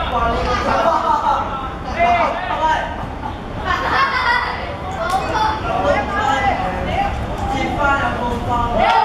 Hãy subscribe cho kênh Ghiền Mì Gõ để không bỏ lỡ